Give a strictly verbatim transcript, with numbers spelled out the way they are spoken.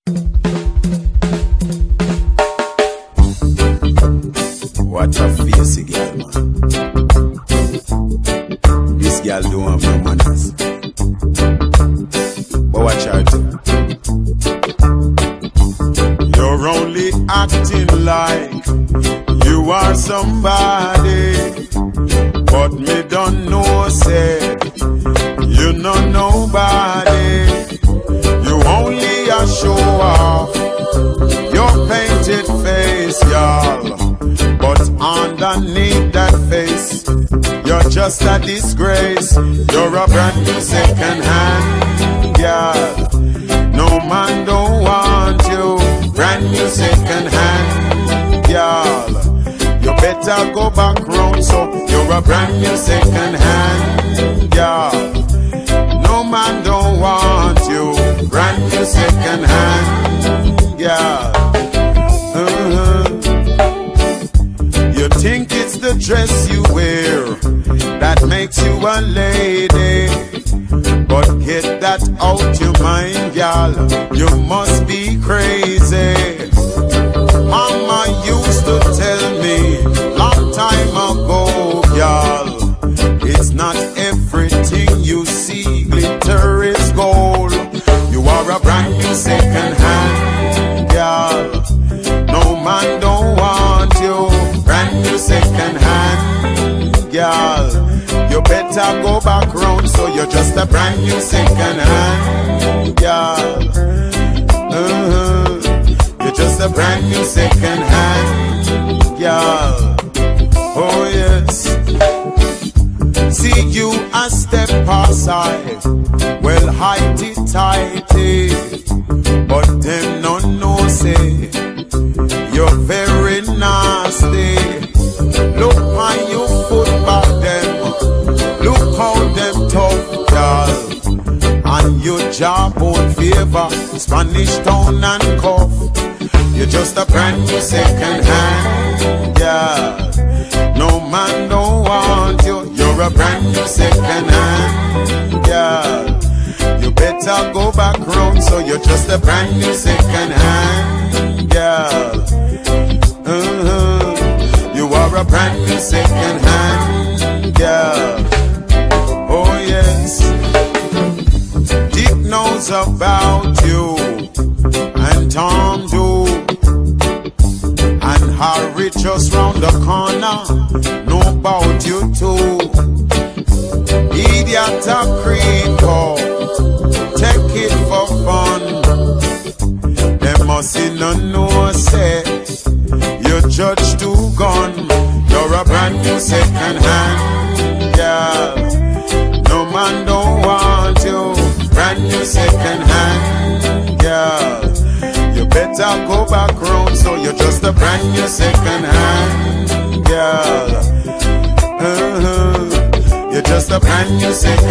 What a face, girl, man. This girl don't have no manners. But watch her do. You're only acting like you are somebody, but me don't know, say you know nobody. You only a show off your painted face, y'all, but underneath that face, you're just a disgrace. You're a brand new second-hand girl. No man don't want you. Brand new second-hand girl. You better go back round, so you're a brand new second-hand girl. No man don't want you. Brand new second-hand girl. Uh-huh. You think it's the dress you wear that makes you a lady, but get that out your mind, y'all. You must be crazy. Mama used to tell me long time ago, y'all, it's not everything you see glitter is gold. You are a brand new second-hand girl. No man don't want you. Brand new second-hand girl. You better go back round, so you're just a brand new second-hand girl. Uh-huh. You're just a brand new second-hand girl. Oh yes. See you a step aside, well heighty-tighty, but them no know say you're very nasty. Look how you foot back them. Look how them tough, girl. And your job won't favor Spanish town and cuff. You're just a brand new second-hand girl. No man don't want you. You're a brand new second-hand girl. You better go back round, so you're just a brand new second-hand girl. Uh-huh. You are a brand new second-hand girl. Oh yes. Dick knows about you, and Tom do, and Harry just round the corner know about you too. Idiot a creepo, take it for fun. Them must see no no say you judge to gun. You're a brand new second-hand girl. No man don't want you. Brand new second-hand girl. You better go back round, so you're just a brand new second-hand girl. Uh-huh. You're just a brand new second-hand